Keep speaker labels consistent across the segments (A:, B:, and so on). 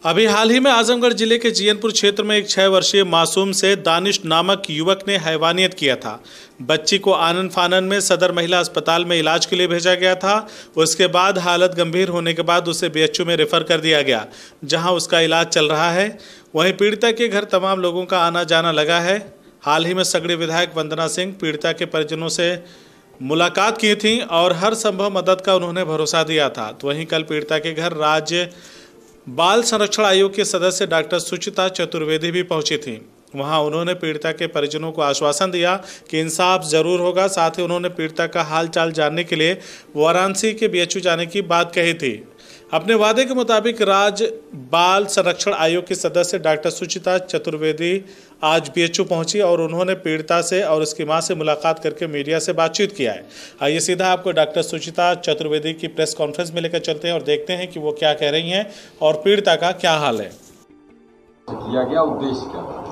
A: अभी हाल ही में आजमगढ़ जिले के जियनपुर क्षेत्र में एक 6 वर्षीय मासूम से दानिश नामक युवक ने हैवानियत किया था। बच्ची को आनन फानन में सदर महिला अस्पताल में इलाज के लिए भेजा गया था। उसके बाद हालत गंभीर होने के बाद उसे बीएचयू में रेफर कर दिया गया, जहां उसका इलाज चल रहा है। वहीं पीड़िता के घर तमाम लोगों का आना जाना लगा है। हाल ही में सगड़ी विधायक वंदना सिंह पीड़िता के परिजनों से मुलाकात की थी और हर संभव मदद का उन्होंने भरोसा दिया था। तो वहीं कल पीड़िता के घर राज्य बाल संरक्षण आयोग के सदस्य डॉक्टर सुचिता चतुर्वेदी भी पहुंची थी। वहां उन्होंने पीड़िता के परिजनों को आश्वासन दिया कि इंसाफ जरूर होगा। साथ ही उन्होंने पीड़िता का हालचाल जानने के लिए वाराणसी के बीएचयू जाने की बात कही थी। अपने वादे के मुताबिक राज्य बाल संरक्षण आयोग की सदस्य डॉक्टर सुचिता चतुर्वेदी आज बीएचयू पहुंची और उन्होंने पीड़िता से और उसकी मां से मुलाकात करके मीडिया से बातचीत किया है। आइए सीधा आपको डॉक्टर सुचिता चतुर्वेदी की प्रेस कॉन्फ्रेंस में लेकर चलते हैं और देखते हैं कि वो क्या कह रही हैं और पीड़िता का क्या हाल है।
B: किया गया उद्देश्य क्या था?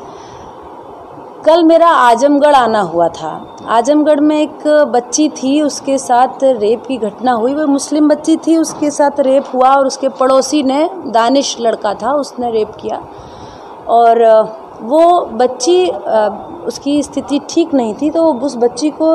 C: कल मेरा आजमगढ़ आना हुआ था। आजमगढ़ में एक बच्ची थी, उसके साथ रेप की घटना हुई। वो मुस्लिम बच्ची थी, उसके साथ रेप हुआ और उसके पड़ोसी ने, दानिश लड़का था, उसने रेप किया और वो बच्ची उसकी स्थिति ठीक नहीं थी, तो उस बच्ची को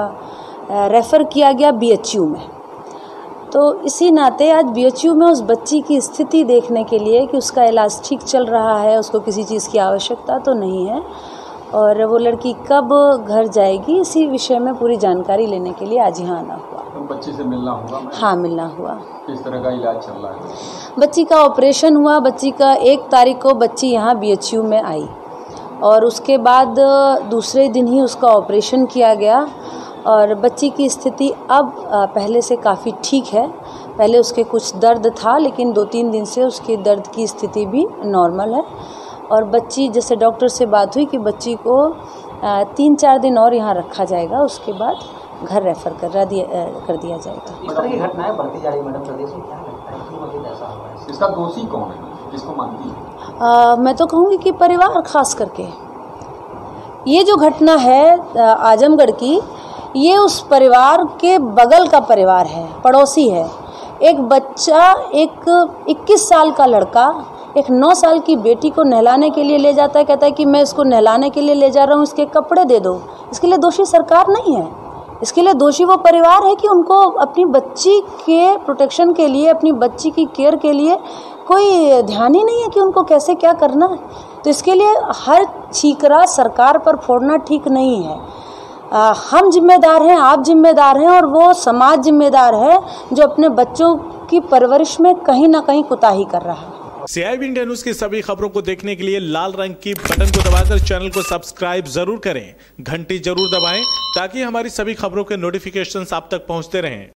C: रेफ़र किया गया बीएचयू में। तो इसी नाते आज बीएचयू में उस बच्ची की स्थिति देखने के लिए कि उसका इलाज ठीक चल रहा है, उसको किसी चीज़ की आवश्यकता तो नहीं है और वो लड़की कब घर जाएगी, इसी विषय में पूरी जानकारी लेने के लिए आज यहाँ आना हुआ।
B: तो बच्ची से मिलना हुआ?
C: हाँ, मिलना हुआ।
B: किस तरह का इलाज चल रहा है?
C: बच्ची का ऑपरेशन हुआ। बच्ची का 1 तारीख को बच्ची यहाँ बीएचयू में आई और उसके बाद दूसरे दिन ही उसका ऑपरेशन किया गया और बच्ची की स्थिति अब पहले से काफ़ी ठीक है। पहले उसके कुछ दर्द था, लेकिन 2-3 दिन से उसके दर्द की स्थिति भी नॉर्मल है और बच्ची, जैसे डॉक्टर से बात हुई कि बच्ची को 3-4 दिन और यहाँ रखा जाएगा, उसके बाद घर रेफर कर दिया जाएगा।
D: इस तरह की घटनाएं बढ़ती जा रही मैडम प्रदेश में, क्या लगता है कि मजीद ऐसा हो रहा है?
B: इसका दोषी कौन है, किसको मानती है?
C: मैं तो कहूँगी कि परिवार, खास करके ये जो घटना है आजमगढ़ की, ये उस परिवार के बगल का परिवार है, पड़ोसी है। एक बच्चा, एक 21 साल का लड़का एक 9 साल की बेटी को नहलाने के लिए ले जाता है, कहता है कि मैं इसको नहलाने के लिए ले जा रहा हूँ, इसके कपड़े दे दो। इसके लिए दोषी सरकार नहीं है, इसके लिए दोषी वो परिवार है कि उनको अपनी बच्ची के प्रोटेक्शन के लिए, अपनी बच्ची की केयर के लिए कोई ध्यान ही नहीं है कि उनको कैसे क्या करना है। तो इसके लिए हर ठीकरा सरकार पर फोड़ना ठीक नहीं है। हम जिम्मेदार हैं, आप जिम्मेदार हैं और वो समाज जिम्मेदार है जो अपने बच्चों की परवरिश में कहीं ना कहीं कुताही कर रहा है।
A: CIB इंडिया न्यूज की सभी खबरों को देखने के लिए लाल रंग की बटन को दबाकर चैनल को सब्सक्राइब जरूर करें, घंटी जरूर दबाएं ताकि हमारी सभी खबरों के नोटिफिकेशंस आप तक पहुंचते रहें।